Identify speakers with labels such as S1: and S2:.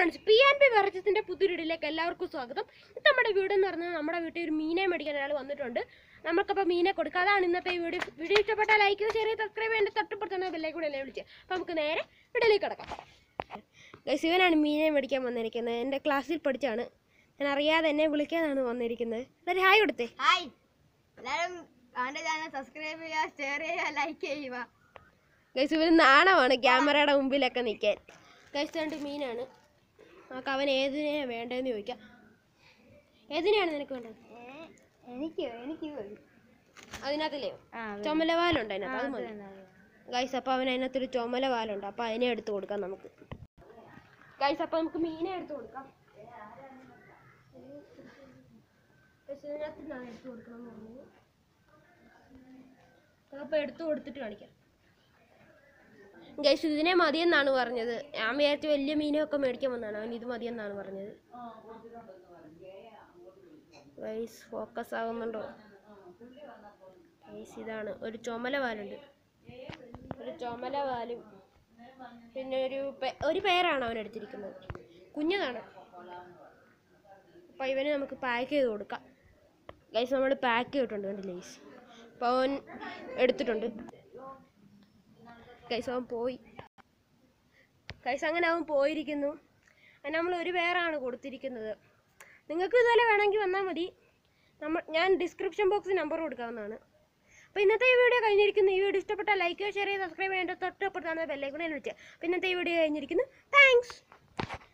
S1: Friends, PNP വെറൈറ്റീസിന്റെ പുതിയ വീഡിയോയിലേക്ക് എല്ലാവർക്കും സ്വാഗതം. ഇത് നമ്മുടെ വീട് എന്ന് പറഞ്ഞാൽ നമ്മുടെ വീട്ടിൽ ഒരു മീനെ മേടിക്കാൻ ഒരാൾ വന്നിട്ടുണ്ട്. നമുക്കപ്പോൾ മീനെ കൊടുക്കുക. അതാണ് ഇന്നത്തെ ഈ വീഡിയോ. വീഡിയോ ഇഷ്ടപ്പെട്ടാൽ ലൈക്ക്, ഷെയർ, സബ്സ്ക്രൈബ് ചെയ്യേണ്ട തൊട്ടപ്പുറത്താണ് ബെല്ലൈക്കൺ കൂടെ എല്ലാം വിളിച്ചത്. അപ്പോൾ നമുക്ക് നേരെ വീഡിയോയിലേക്ക് കിടക്കാം. ഇവനാണ് മീനെ മേടിക്കാൻ വന്നിരിക്കുന്നത്. എൻ്റെ ക്ലാസ്സിൽ പഠിച്ചാണ്. ഞാൻ അറിയാതെ എന്നെ വിളിക്കാനാണ് വന്നിരിക്കുന്നത്. എല്ലാവരും ഹായ് കൊടുത്തേ.
S2: ഹായ്, എല്ലാവരും അവൻ്റെ ചാനൽ സബ്സ്ക്രൈബ് ചെയ്യുക, ഷെയർ ചെയ്യുക, ലൈക്ക് ചെയ്യുക.
S1: ഇവന് നാണമാണ് ക്യാമറയുടെ മുമ്പിലൊക്കെ നിൽക്കാൻ. കണ്ട് മീനാണ്. നമുക്ക് അവൻ ഏതിനെയാണ് വേണ്ടതെന്ന് ചോദിക്കാം. ഏതിനെയാണ് നിനക്ക് വേണ്ടത്?
S2: എനിക്ക്
S1: അതിനകത്തില്ലേ ചുമല വാലുണ്ട് അതിനകത്ത്, അത് മതി ഗൈസ്. അപ്പോൾ അവൻ അതിനകത്തൊരു ചുമല വാലുണ്ട്, അപ്പോൾ അതിനെ എടുത്ത് കൊടുക്കാം നമുക്ക് ഗൈസ്. അപ്പോൾ നമുക്ക് മീനെ എടുത്ത് കൊടുക്കാം. ഇതിനകത്ത് എടുത്ത് കൊടുക്കണം എന്ന് പറഞ്ഞു. അപ്പോൾ എടുത്ത് കൊടുത്തിട്ട് കാണിക്കാം ഗൈസ്. ഇതിനെ മതിയെന്നാണ് പറഞ്ഞത്. ഞാൻ വിചാരിച്ചു വലിയ മീനൊക്കെ മേടിക്കാൻ വന്നതാണ്. അവൻ ഇത് മതിയെന്നാണ് പറഞ്ഞത്. ഗൈസ് ഫോക്കസ് ആകുന്നുണ്ടോ ഗൈസ്? ഇതാണ് ഒരു ചുമല വാലുണ്ട്, ഒരു ചുമല വാലും പിന്നെ ഒരു പേരാണ് അവൻ എടുത്തിരിക്കുന്നത്. കുഞ്ഞതാണ്. അപ്പോൾ ഇവന് നമുക്ക് പാക്ക് ചെയ്ത് കൊടുക്കാം ഗൈസ്. നമ്മൾ പാക്ക് ചെയ്തിട്ടുണ്ട് കണ്ടില്ലേ ഗൈസ്. അപ്പോൾ അവൻ എടുത്തിട്ടുണ്ട് ഗൈസ്. അവൻ പോയി ഗൈസ്. അങ്ങനെ അവൻ പോയിരിക്കുന്നു. അതിന് നമ്മൾ ഒരു പേരാണ് കൊടുത്തിരിക്കുന്നത്. നിങ്ങൾക്ക് ഇതുപോലെ വേണമെങ്കിൽ വന്നാൽ മതി. ഞാൻ ഡിസ്ക്രിപ്ഷൻ ബോക്സിൽ നമ്പർ കൊടുക്കാവുന്നതാണ്. അപ്പോൾ ഇന്നത്തെ ഈ വീഡിയോ കഴിഞ്ഞിരിക്കുന്നു. ഈ വീഡിയോ ഇഷ്ടപ്പെട്ടാൽ ലൈക്ക്, ഷെയർ, സബ്സ്ക്രൈബ് ചെയ്യേണ്ട തൊട്ടപ്പുറത്താണ് ബെല്ലൈക്കൺ വിളിച്ചത്. അപ്പോൾ ഇന്നത്തെ ഈ വീഡിയോ കഴിഞ്ഞിരിക്കുന്നു. താങ്ക്സ്.